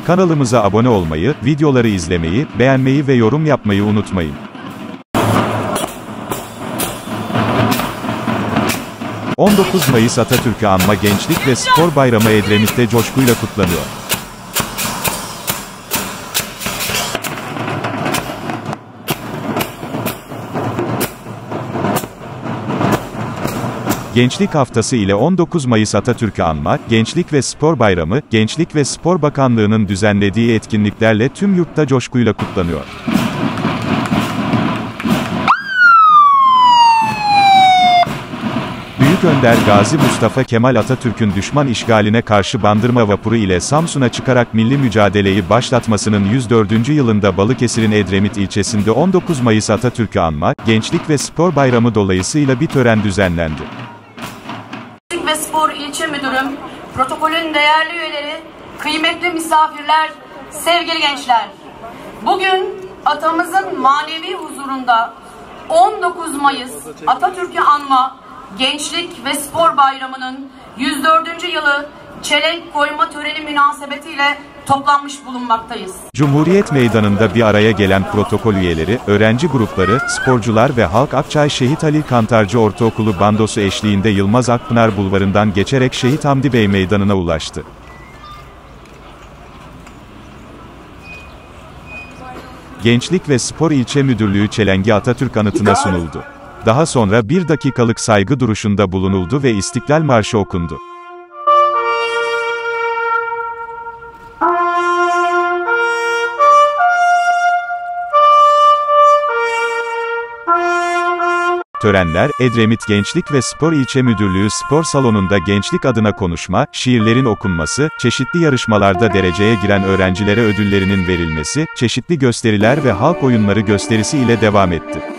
Kanalımıza abone olmayı, videoları izlemeyi, beğenmeyi ve yorum yapmayı unutmayın. 19 Mayıs Atatürk'ü anma Gençlik ve Spor Bayramı Edremit'te coşkuyla kutlanıyor. Gençlik Haftası ile 19 Mayıs Atatürk'ü anma, Gençlik ve Spor Bayramı, Gençlik ve Spor Bakanlığı'nın düzenlediği etkinliklerle tüm yurtta coşkuyla kutlanıyor. Büyük Önder Gazi Mustafa Kemal Atatürk'ün düşman işgaline karşı Bandırma vapuru ile Samsun'a çıkarak milli mücadeleyi başlatmasının 104. yılında Balıkesir'in Edremit ilçesinde 19 Mayıs Atatürk'ü anma, Gençlik ve Spor Bayramı dolayısıyla bir tören düzenlendi. Gençlik ve Spor İlçe Müdürüm, protokolün değerli üyeleri, kıymetli misafirler, sevgili gençler. Bugün atamızın manevi huzurunda 19 Mayıs Atatürk'ü anma, Gençlik ve Spor Bayramı'nın 104. yılı çelenk koyma töreni münasebetiyle toplanmış bulunmaktayız. Cumhuriyet Meydanı'nda bir araya gelen protokol üyeleri, öğrenci grupları, sporcular ve halk Akçay Şehit Halil Kantarcı Ortaokulu bandosu eşliğinde Yılmaz Akpınar Bulvarı'ndan geçerek Şehit Hamdi Bey Meydanı'na ulaştı. Gençlik ve Spor İlçe Müdürlüğü çelengi Atatürk anıtına sunuldu. Daha sonra 1 dakikalık saygı duruşunda bulunuldu ve İstiklal Marşı okundu. Törenler, Edremit Gençlik ve Spor İlçe Müdürlüğü Spor Salonu'nda gençlik adına konuşma, şiirlerin okunması, çeşitli yarışmalarda dereceye giren öğrencilere ödüllerinin verilmesi, çeşitli gösteriler ve halk oyunları gösterisi ile devam etti.